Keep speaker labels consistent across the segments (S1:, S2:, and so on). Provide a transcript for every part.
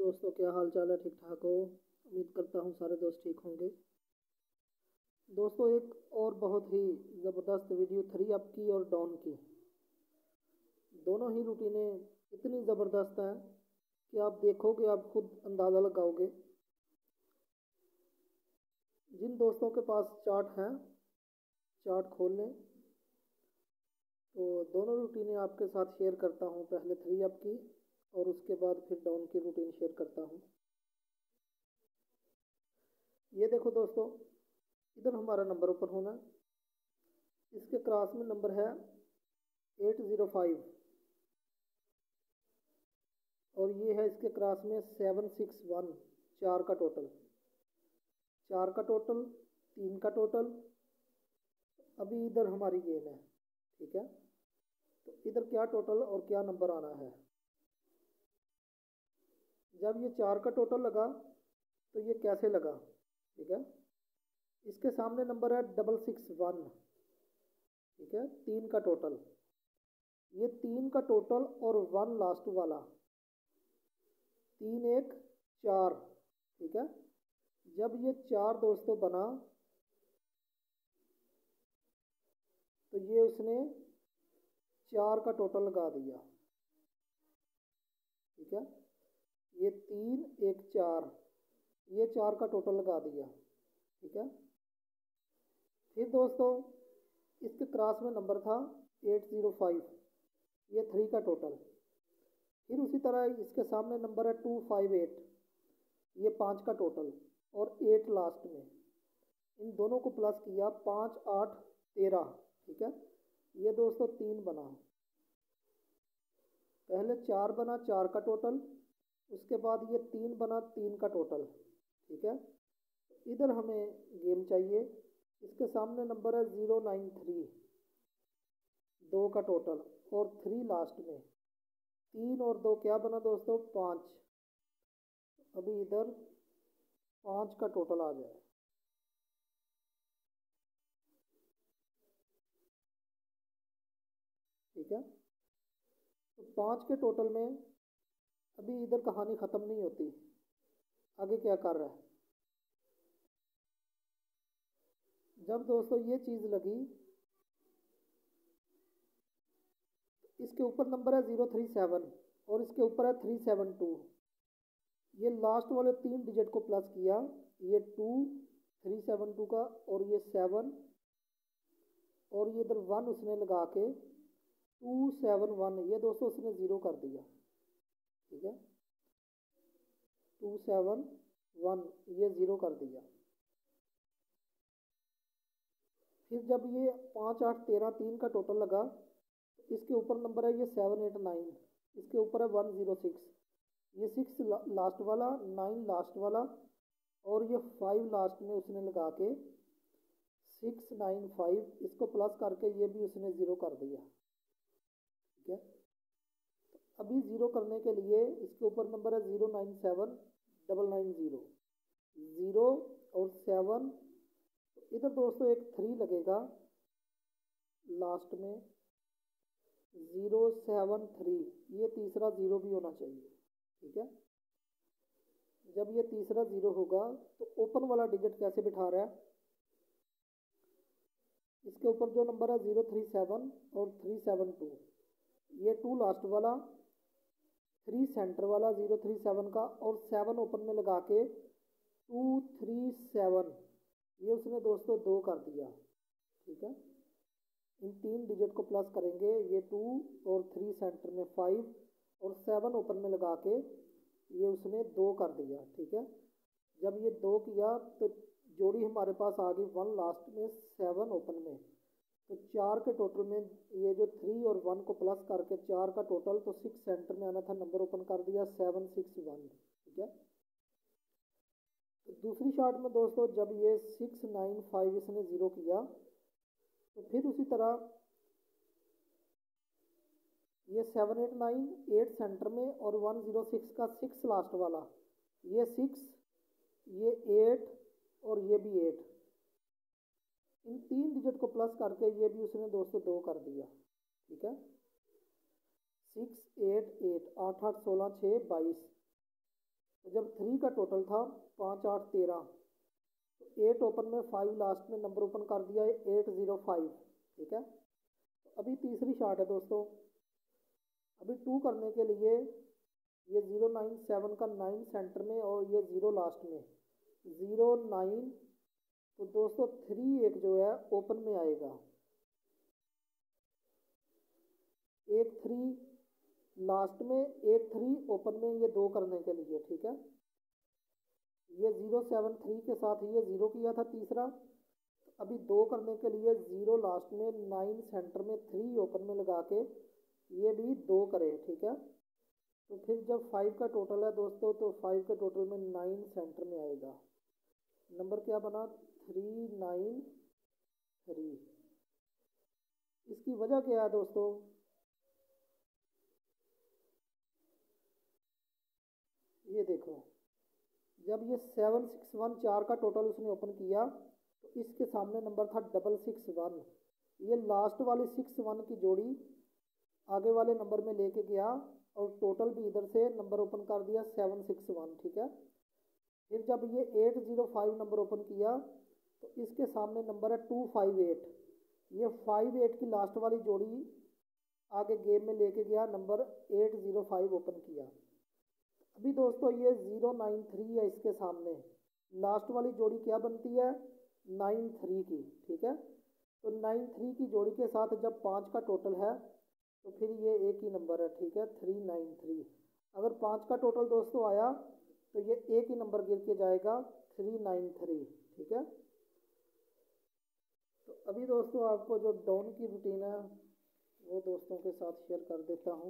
S1: दोस्तों, क्या हाल चाल है? ठीक ठाक हो? उम्मीद करता हूँ सारे दोस्त ठीक होंगे। दोस्तों, एक और बहुत ही ज़बरदस्त वीडियो थ्री अप की और डाउन की, दोनों ही रूटीनें इतनी ज़बरदस्त हैं कि आप देखोगे आप खुद अंदाज़ा लगाओगे। जिन दोस्तों के पास चार्ट हैं, चार्ट खोल लें। तो दोनों रूटीनें आपके साथ शेयर करता हूँ, पहले थ्री अप की और उसके बाद फिर डाउन की रूटीन शेयर करता हूँ। ये देखो दोस्तों, इधर हमारा नंबर ऊपर होना है, इसके क्रॉस में नंबर है 805 और ये है इसके क्रॉस में 761। चार का टोटल, चार का टोटल, तीन का टोटल। अभी इधर हमारी गेम है, ठीक है। तो इधर क्या टोटल और क्या नंबर आना है। जब ये चार का टोटल लगा तो ये कैसे लगा, ठीक है। इसके सामने नंबर है 661, ठीक है, तीन का टोटल। ये तीन का टोटल और वन लास्ट वाला, तीन एक चार, ठीक है। जब ये चार दोस्तों बना तो ये उसने चार का टोटल लगा दिया, ठीक है। ये तीन एक चार, ये चार का टोटल लगा दिया, ठीक है। फिर दोस्तों इसके क्रॉस में नंबर था 805, ये थ्री का टोटल। फिर उसी तरह इसके सामने नंबर है 258, ये पाँच का टोटल और एट लास्ट में। इन दोनों को प्लस किया, पाँच आठ 13, ठीक है। ये दोस्तों तीन बना, पहले चार बना चार का टोटल, उसके बाद ये तीन बना तीन का टोटल, ठीक है। इधर हमें गेम चाहिए। इसके सामने नंबर है 093, दो का टोटल और थ्री लास्ट में। तीन और दो क्या बना दोस्तों? पाँच। अभी इधर पाँच का टोटल आ जाए, ठीक है। तो पाँच के टोटल में अभी इधर कहानी ख़त्म नहीं होती, आगे क्या कर रहा है। जब दोस्तों ये चीज़ लगी, इसके ऊपर नंबर है 037 और इसके ऊपर है 372। ये लास्ट वाले तीन डिजिट को प्लस किया, ये 2 372 का और ये 7 और ये इधर 1 उसने लगा के 271, ये दोस्तों उसने ज़ीरो कर दिया, ठीक है। 271 ये ज़ीरो कर दिया। फिर जब ये पाँच आठ 13 तीन का टोटल लगा, इसके ऊपर नंबर है ये 789, इसके ऊपर है 106, ये सिक्स लास्ट वाला, नाइन लास्ट वाला और ये फाइव लास्ट में उसने लगा के 695, इसको प्लस करके ये भी उसने ज़ीरो कर दिया, ठीक है। अभी ज़ीरो करने के लिए इसके ऊपर नंबर है 097 990, ज़ीरो और सेवन। इधर दोस्तों एक थ्री लगेगा लास्ट में, 073, ये तीसरा ज़ीरो भी होना चाहिए, ठीक है। जब ये तीसरा ज़ीरो होगा तो ओपन वाला डिजिट कैसे बिठा रहा है, इसके ऊपर जो नंबर है 037 और 372, ये टू लास्ट वाला, थ्री सेंटर वाला 037 का और सेवन ओपन में लगा के 237, ये उसने दोस्तों दो कर दिया, ठीक है। इन तीन डिजिट को प्लस करेंगे, ये टू और थ्री सेंटर में फाइव और सेवन ओपन में लगा के ये उसने दो कर दिया, ठीक है। जब ये दो किया तो जोड़ी हमारे पास आ गई वन लास्ट में, सेवन ओपन में। तो चार के टोटल में ये जो थ्री और वन को प्लस करके चार का टोटल, तो सिक्स सेंटर में आना था, नंबर ओपन कर दिया 761, ठीक है। तो दूसरी शॉट में दोस्तों जब ये 695 इसने ज़ीरो किया तो फिर उसी तरह ये 789 एट सेंटर में और 106 का सिक्स लास्ट वाला, ये सिक्स, ये एट और ये भी एट। इन तीन डिजिट को प्लस करके ये भी उसने दोस्तों दो कर दिया, ठीक है। 688, आठ आठ 16 6 22, तो जब 3 का टोटल था 5 8 13, तो 8 ओपन में 5 लास्ट में नंबर ओपन कर दिया 805, ठीक है। तो अभी तीसरी शॉट है दोस्तों। अभी 2 करने के लिए ये 097 का 9 सेंटर में और ये 0 लास्ट में 09, तो दोस्तों 3 एक जो है ओपन में आएगा, एक 3 लास्ट में, एक 3 ओपन में, ये 2 करने के लिए, ठीक है। ये 073 के साथ ये 0 किया था तीसरा। अभी 2 करने के लिए 0 लास्ट में 9 सेंटर में 3 ओपन में लगा के ये भी 2 करें, ठीक है। तो फिर जब 5 का टोटल है दोस्तों, तो 5 के टोटल में 9 सेंटर में आएगा। नंबर क्या बना? 393। इसकी वजह क्या है दोस्तों? ये देखो, जब ये 761 4 का टोटल उसने ओपन किया तो इसके सामने नंबर था 661। ये लास्ट वाली 61 की जोड़ी आगे वाले नंबर में लेके गया और टोटल भी इधर से नंबर ओपन कर दिया 761, ठीक है। फिर जब ये 805 नंबर ओपन किया तो इसके सामने नंबर है 258। ये 58 की लास्ट वाली जोड़ी आगे गेम में लेके गया, नंबर 805 ओपन किया। अभी दोस्तों ये 093 है, इसके सामने लास्ट वाली जोड़ी क्या बनती है? 93 की, ठीक है। तो 93 की जोड़ी के साथ जब 5 का टोटल है तो फिर ये एक ही नंबर है, ठीक है, 393। अगर 5 का टोटल दोस्तों आया तो ये एक ही नंबर गिर के जाएगा 393, ठीक है। तो अभी दोस्तों आपको जो डाउन की रूटीन है वो दोस्तों के साथ शेयर कर देता हूँ।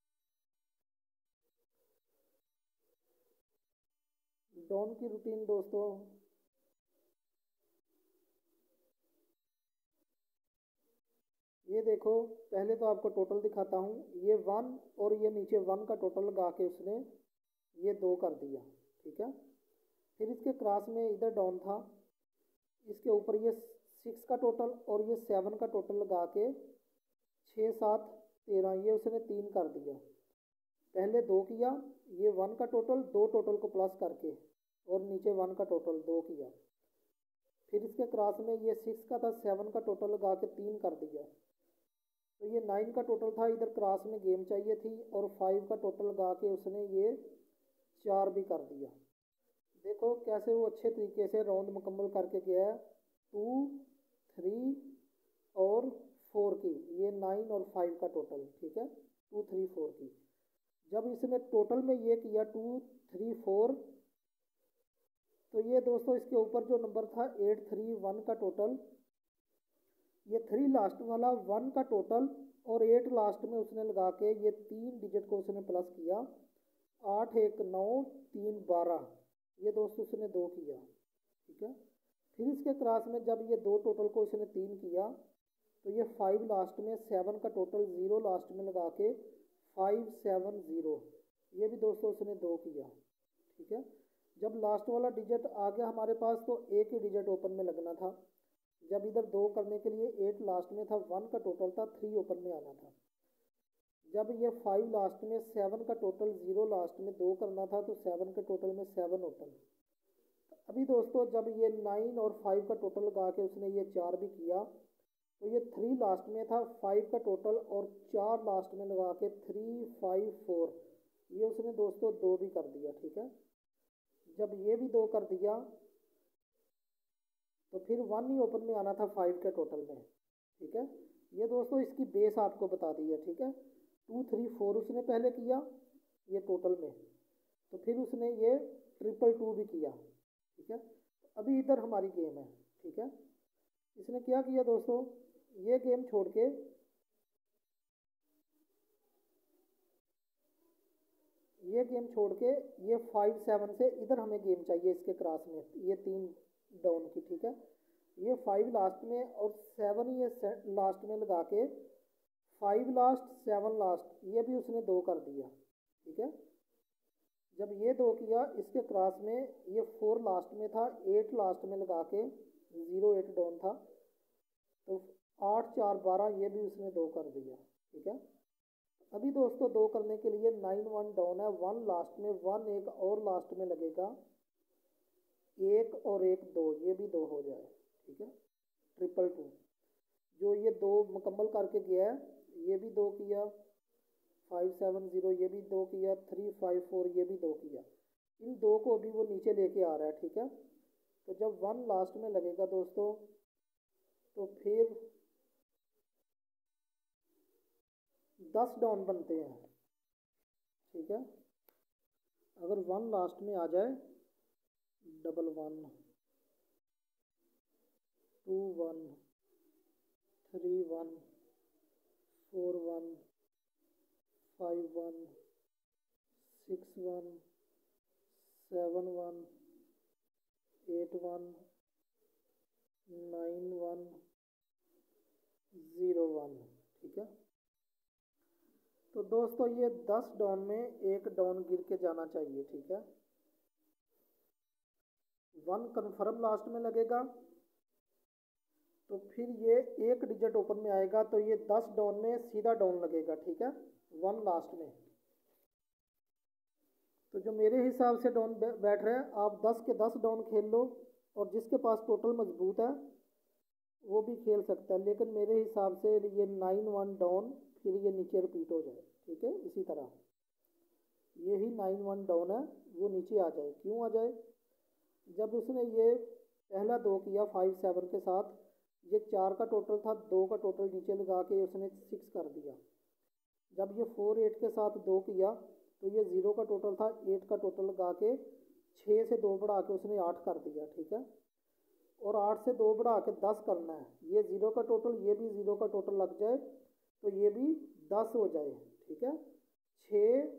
S1: डाउन की रूटीन दोस्तों, ये देखो, पहले तो आपको टोटल दिखाता हूँ। ये 1 और ये नीचे 1 का टोटल लगा के उसने ये 2 कर दिया, ठीक है। फिर इसके क्रॉस में इधर डाउन था, इसके ऊपर ये 6 का टोटल और ये 7 का टोटल लगा के 6 7 13 ये उसने 3 कर दिया। पहले 2 किया, ये 1 का टोटल, 2 टोटल को प्लस करके, और नीचे 1 का टोटल 2 किया। फिर इसके क्रॉस में ये 6 का था, 7 का टोटल लगा के 3 कर दिया। तो ये 9 का टोटल था, इधर क्रॉस में गेम चाहिए थी, और 5 का टोटल लगा के उसने ये 4 भी कर दिया। देखो कैसे वो अच्छे तरीके से राउंड मुकम्मल करके गया है। 2 3 और 4 की, ये 9 और 5 का टोटल, ठीक है, 2 3 4 की। जब इसने टोटल में ये किया 2 3 4, तो ये दोस्तों इसके ऊपर जो नंबर था 831 का टोटल, ये 3 लास्ट वाला 1 का टोटल और 8 लास्ट में उसने लगा के ये 3 डिजिट को उसने प्लस किया, 8 1 9 3 12, ये दोस्तों उसने 2 किया, ठीक है। फिर इसके क्रॉस में जब ये 2 टोटल को उसने 3 किया तो ये 5 लास्ट में, 7 का टोटल 0 लास्ट में लगा के 570, ये भी दोस्तों उसने 2 किया, ठीक है। जब लास्ट वाला डिजिट आ गया हमारे पास तो एक ही डिजिट ओपन में लगना था। जब इधर 2 करने के लिए 8 लास्ट में था, 1 का टोटल था, 3 ओपन में आना था। जब ये 5 लास्ट में, 7 का टोटल 0 लास्ट में 2 करना था, तो 7 के टोटल में 7 ओपन। अभी दोस्तों जब ये 9 और 5 का टोटल लगा के उसने ये 4 भी किया, तो ये 3 लास्ट में था, 5 का टोटल और 4 लास्ट में लगा के 3 5 4, ये उसने दोस्तों 2 भी कर दिया, ठीक है। जब ये भी 2 कर दिया तो फिर 1 ही ओपन में आना था 5 के टोटल में, ठीक है। ये दोस्तों इसकी बेस आपको बता दी है, ठीक है। 2 3 4 उसने पहले किया ये टोटल में, तो फिर उसने ये 222 भी किया, ठीक है। अभी इधर हमारी गेम है, ठीक है। इसने क्या किया दोस्तों, ये गेम छोड़ के ये 5 7 से इधर हमें गेम चाहिए इसके क्रॉस में, ये 3 डाउन की, ठीक है। ये 5 लास्ट में और 7 ये लास्ट में लगा के 5 लास्ट 7 लास्ट, ये भी उसने 2 कर दिया, ठीक है। जब ये 2 किया इसके क्रॉस में, ये 4 लास्ट में था, 8 लास्ट में लगा के 0 8 डाउन था, तो 8 4 12, ये भी उसने 2 कर दिया, ठीक है। अभी दोस्तों 2 करने के लिए 9 1 डाउन है, 1 लास्ट में, 1 एक और लास्ट में लगेगा, 1 और 1 2, ये भी 2 हो जाए, ठीक है। 222 जो ये 2 मुकम्मल करके गया है, ये भी 2 किया, 570 ये भी 2 किया, 354 ये भी 2 किया। इन 2 को अभी वो नीचे लेके आ रहा है, ठीक है। तो जब 1 लास्ट में लगेगा दोस्तों तो फिर 10 डाउन बनते हैं, ठीक है। अगर 1 लास्ट में आ जाए, 11 2 1 3 1 4 1 5 1 6 1 7 1 8 1 9 1 0 1, ठीक है। तो दोस्तों ये 10 डाउन में एक डाउन गिर के जाना चाहिए, ठीक है। 1 कन्फर्म लास्ट में लगेगा तो फिर ये एक डिजिट ओपन में आएगा, तो ये 10 डाउन में सीधा डाउन लगेगा, ठीक है, 1 लास्ट में। तो जो मेरे हिसाब से डाउन बैठ रहे हैं, आप 10 के 10 डाउन खेल लो, और जिसके पास टोटल मजबूत है वो भी खेल सकता है, लेकिन मेरे हिसाब से ये 9 1 डाउन फिर ये नीचे रिपीट हो जाए, ठीक है। इसी तरह यही 9 1 डाउन है वो नीचे आ जाए। क्यों आ जाए? जब उसने ये पहला 2 किया 5 7 के साथ, ये 4 का टोटल था, 2 का टोटल नीचे लगा के उसने 6 कर दिया। जब ये 4 8 के साथ 2 किया तो ये 0 का टोटल था, 8 का टोटल लगा के 6 से 2 बढ़ा के उसने 8 कर दिया, ठीक है। और 8 से 2 बढ़ा के 10 करना है, ये 0 का टोटल, ये भी 0 का टोटल लग जाए तो ये भी 10 हो जाए, ठीक है। 6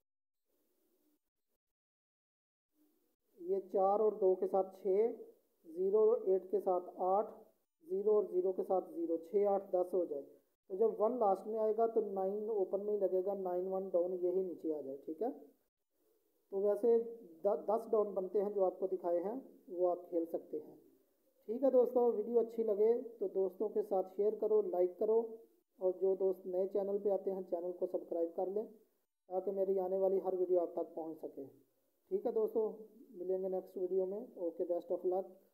S1: ये 4 और 2 के साथ 6, 0 और 8 के साथ 8, 0 और 0 के साथ 0, 6 8 10 हो जाए। तो जब 1 लास्ट में आएगा तो 9 ओपन में ही लगेगा, 9 1 डाउन यही नीचे आ जाए, ठीक है। तो वैसे 10 डाउन बनते हैं जो आपको दिखाए हैं, वो आप खेल सकते हैं, ठीक है। दोस्तों वीडियो अच्छी लगे तो दोस्तों के साथ शेयर करो, लाइक करो, और जो दोस्त नए चैनल पे आते हैं चैनल को सब्सक्राइब कर लें ताकि मेरी आने वाली हर वीडियो आप तक पहुंच सके, ठीक है। दोस्तों मिलेंगे नेक्स्ट वीडियो में। Okay, best of luck.